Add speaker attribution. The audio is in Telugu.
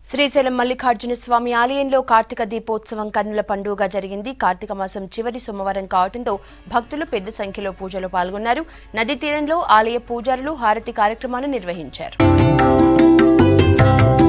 Speaker 1: శ్రీశైలం మల్లికార్జున స్వామి ఆలయంలో కార్తీక దీపోత్సవం కన్నుల పండుగగా జరిగింది. కార్తీక మాసం చివరి సోమవారం కావడంతో భక్తులు పెద్ద సంఖ్యలో పూజలో పాల్గొన్నారు. నదీ తీరంలో ఆలయ పూజారులు హారతి కార్యక్రమాలు నిర్వహించారు.